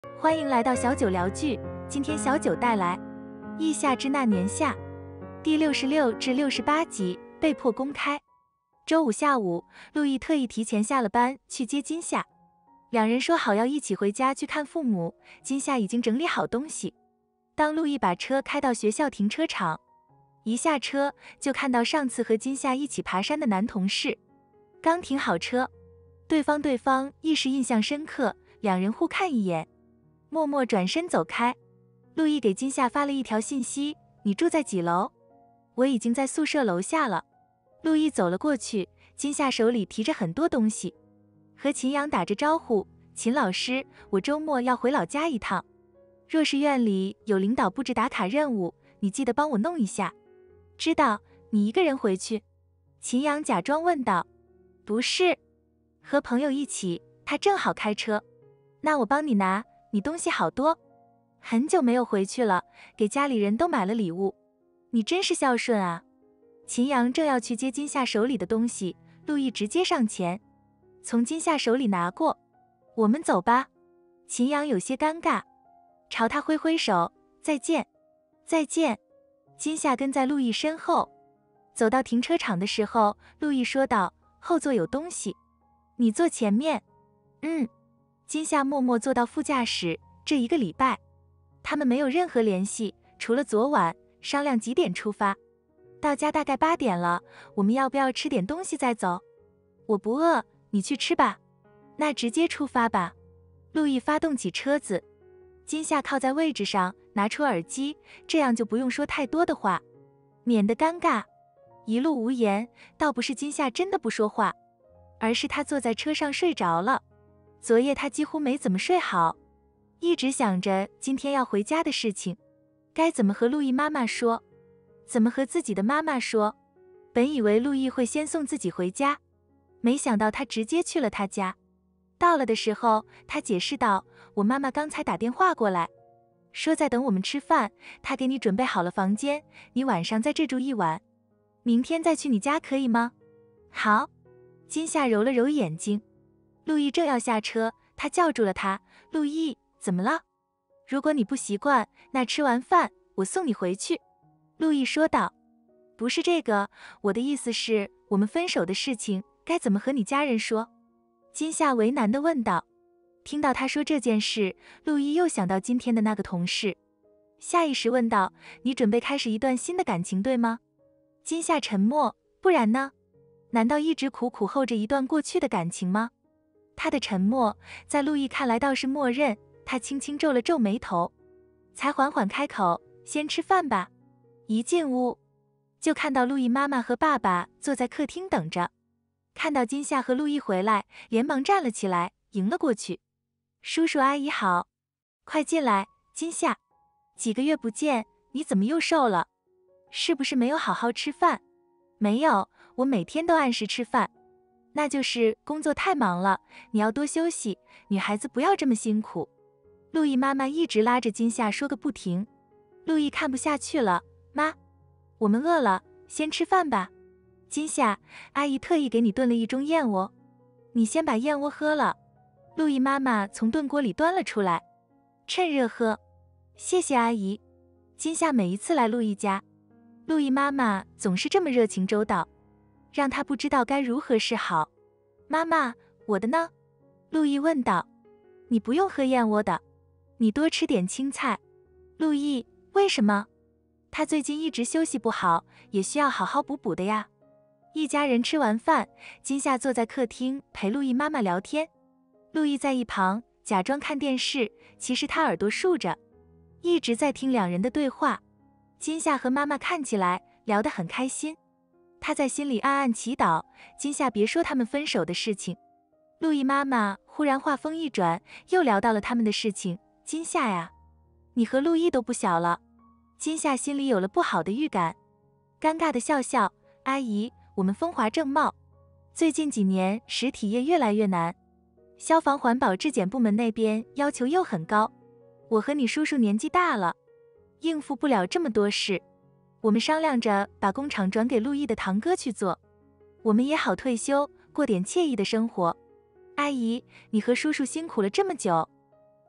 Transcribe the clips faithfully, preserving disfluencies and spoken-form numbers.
欢迎来到小九聊剧，今天小九带来《异夏之那年夏》第六十六至六十八集，被迫公开。周五下午，陆毅特意提前下了班去接金夏，两人说好要一起回家去看父母。金夏已经整理好东西。当陆毅把车开到学校停车场，一下车就看到上次和金夏一起爬山的男同事。刚停好车，对方对方一时印象深刻，两人互看一眼，默默转身走开。陆毅给金夏发了一条信息：你住在几楼？我已经在宿舍楼下了。陆毅走了过去，金夏手里提着很多东西，和秦阳打着招呼：秦老师，我周末要回老家一趟，若是院里有领导布置打卡任务，你记得帮我弄一下。知道，你一个人回去？秦阳假装问道。不是，和朋友一起，他正好开车。那我帮你拿，你东西好多。很久没有回去了，给家里人都买了礼物。你真是孝顺啊。秦阳正要去接金夏手里的东西，陆毅直接上前，从金夏手里拿过。我们走吧。秦阳有些尴尬，朝他挥挥手，再见。再见。金夏跟在陆毅身后。走到停车场的时候，陆毅说道，后座有东西，你坐前面。嗯。金夏默默坐到副驾驶。这一个礼拜，他们没有任何联系，除了昨晚商量几点出发。到家大概八点了，我们要不要吃点东西再走？我不饿，你去吃吧。那直接出发吧。陆毅发动起车子，金夏靠在位置上，拿出耳机，这样就不用说太多的话，免得尴尬。一路无言，倒不是金夏真的不说话，而是他坐在车上睡着了。昨夜他几乎没怎么睡好，一直想着今天要回家的事情，该怎么和陆毅妈妈说，怎么和自己的妈妈说。本以为陆毅会先送自己回家，没想到他直接去了他家。到了的时候，他解释道，我妈妈刚才打电话过来，说在等我们吃饭，她给你准备好了房间，你晚上在这住一晚，明天再去你家可以吗？好。金夏揉了揉眼睛。陆毅正要下车，他叫住了他，陆毅，怎么了？如果你不习惯，那吃完饭我送你回去。陆毅说道。不是这个，我的意思是，我们分手的事情该怎么和你家人说？金夏为难地问道。听到他说这件事，陆毅又想到今天的那个同事，下意识问道，你准备开始一段新的感情对吗？金夏沉默，不然呢？难道一直苦苦候着一段过去的感情吗？他的沉默在陆毅看来倒是默认，他轻轻皱了皱眉头，才缓缓开口，先吃饭吧。一进屋，就看到陆毅妈妈和爸爸坐在客厅等着，看到金夏和陆毅回来，连忙站了起来，迎了过去。叔叔阿姨好，快进来。金夏，几个月不见，你怎么又瘦了？是不是没有好好吃饭？没有，我每天都按时吃饭。那就是工作太忙了，你要多休息，女孩子不要这么辛苦。陆毅妈妈一直拉着金夏说个不停。陆毅看不下去了，妈，我们饿了，先吃饭吧。金夏，阿姨特意给你炖了一盅燕窝，你先把燕窝喝了。陆毅妈妈从炖锅里端了出来，趁热喝。谢谢阿姨。金夏每一次来陆毅家，陆毅妈妈总是这么热情周到，让他不知道该如何是好。妈妈，我的呢？陆毅问道。你不用喝燕窝的，你多吃点青菜。陆毅，为什么？他最近一直休息不好，也需要好好补补的呀。一家人吃完饭，金夏坐在客厅陪陆毅妈妈聊天，陆毅在一旁假装看电视，其实他耳朵竖着，一直在听两人的对话。金夏和妈妈看起来聊得很开心，他在心里暗暗祈祷，金夏别说他们分手的事情。陆毅妈妈忽然话锋一转，又聊到了他们的事情。金夏呀，你和陆毅都不小了。金夏心里有了不好的预感，尴尬的笑笑，阿姨，我们风华正茂，最近几年实体业越来越难，消防环保质检部门那边要求又很高，我和你叔叔年纪大了，应付不了这么多事，我们商量着把工厂转给陆毅的堂哥去做，我们也好退休，过点惬意的生活。阿姨，你和叔叔辛苦了这么久。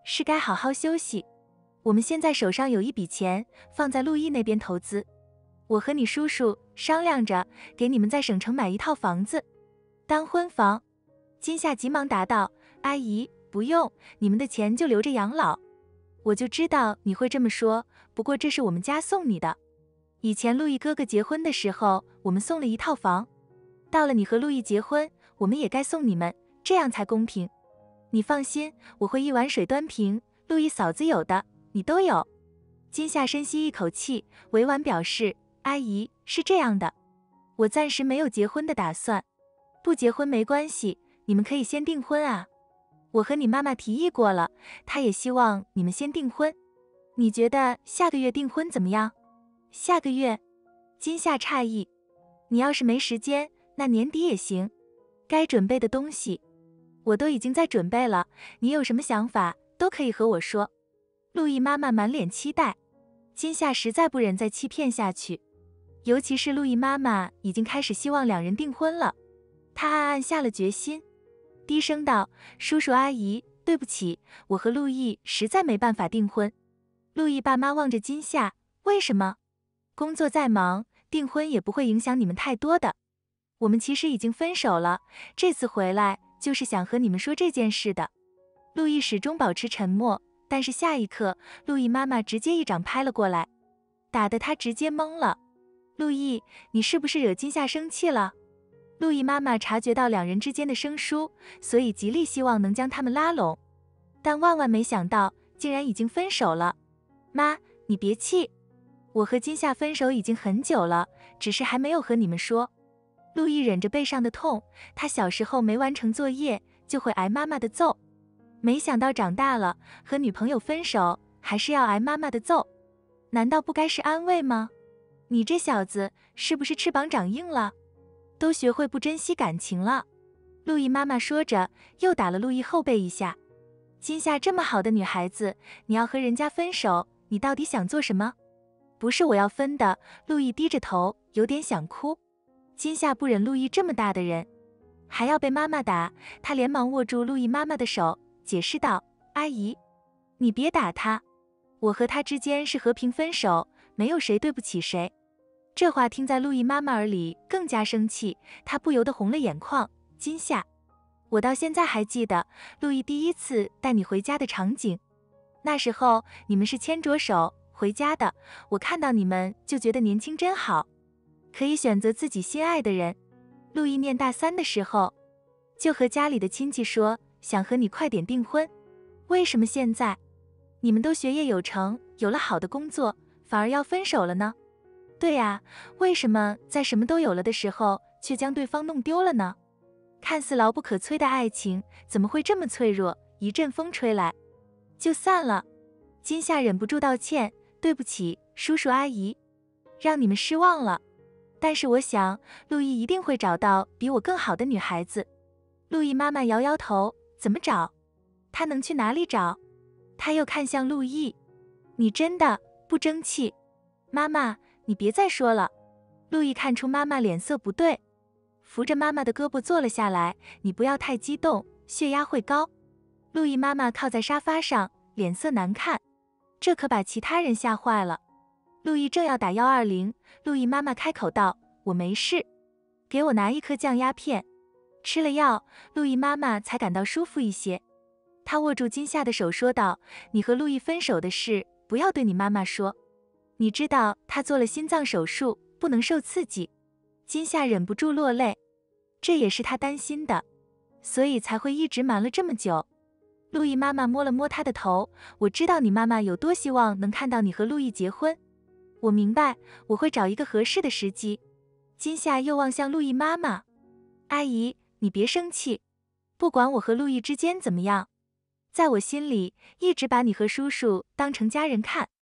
是该好好休息。我们现在手上有一笔钱，放在陆毅那边投资。我和你叔叔商量着，给你们在省城买一套房子，当婚房。金夏急忙答道：阿姨，不用，你们的钱就留着养老。我就知道你会这么说，不过这是我们家送你的。以前陆毅哥哥结婚的时候，我们送了一套房，到了你和陆毅结婚，我们也该送你们，这样才公平。你放心，我会一碗水端平，陆毅嫂子有的，你都有。金夏深吸一口气，委婉表示：阿姨，是这样的，我暂时没有结婚的打算。不结婚没关系，你们可以先订婚啊。我和你妈妈提议过了，她也希望你们先订婚。你觉得下个月订婚怎么样？下个月？金夏诧异。你要是没时间，那年底也行。该准备的东西我都已经在准备了，你有什么想法都可以和我说。陆毅妈妈满脸期待，金夏实在不忍再欺骗下去，尤其是陆毅妈妈已经开始希望两人订婚了。她暗暗下了决心，低声道：叔叔阿姨，对不起，我和陆毅实在没办法订婚。陆毅爸妈望着金夏，为什么？工作再忙，订婚也不会影响你们太多的。我们其实已经分手了，这次回来就是想和你们说这件事的。陆毅始终保持沉默，但是下一刻，陆毅妈妈直接一掌拍了过来，打得他直接懵了。陆毅，你是不是惹金夏生气了？陆毅妈妈察觉到两人之间的生疏，所以极力希望能将他们拉拢，但万万没想到，竟然已经分手了。妈，你别气，我和金夏分手已经很久了，只是还没有和你们说。陆毅忍着背上的痛，他小时候没完成作业就会挨妈妈的揍，没想到长大了和女朋友分手还是要挨妈妈的揍，难道不该是安慰吗？你这小子是不是翅膀长硬了？都学会不珍惜感情了。陆毅妈妈说着，又打了陆毅后背一下。金夏这么好的女孩子，你要和人家分手，你到底想做什么？不是我要分的。陆毅低着头，有点想哭。金夏不忍陆毅这么大的人还要被妈妈打，她连忙握住陆毅妈妈的手，解释道：阿姨，你别打他，我和他之间是和平分手，没有谁对不起谁。这话听在陆毅妈妈耳里更加生气，她不由得红了眼眶。金夏，我到现在还记得陆毅第一次带你回家的场景，那时候你们是牵着手回家的，我看到你们就觉得年轻真好，可以选择自己心爱的人。陆毅念大三的时候，就和家里的亲戚说想和你快点订婚，为什么现在你们都学业有成，有了好的工作，反而要分手了呢？对呀，为什么在什么都有了的时候，却将对方弄丢了呢？看似牢不可摧的爱情，怎么会这么脆弱？一阵风吹来，就散了。金夏忍不住道歉，对不起，叔叔阿姨，让你们失望了。但是我想，陆毅一定会找到比我更好的女孩子。陆毅妈妈摇摇头，怎么找？他能去哪里找？他又看向陆毅，你真的不争气？妈妈，你别再说了。陆毅看出妈妈脸色不对，扶着妈妈的胳膊坐了下来，你不要太激动，血压会高。陆毅妈妈靠在沙发上，脸色难看，这可把其他人吓坏了。陆毅正要打一二零，陆毅妈妈开口道：我没事，给我拿一颗降压片。吃了药，陆毅妈妈才感到舒服一些。她握住金夏的手说道：你和陆毅分手的事不要对你妈妈说，你知道他做了心脏手术，不能受刺激。金夏忍不住落泪，这也是他担心的，所以才会一直瞒了这么久。陆毅妈妈摸了摸他的头，我知道你妈妈有多希望能看到你和陆毅结婚，我明白，我会找一个合适的时机。金夏又望向陆毅妈妈，阿姨，你别生气，不管我和陆毅之间怎么样，在我心里一直把你和叔叔当成家人看。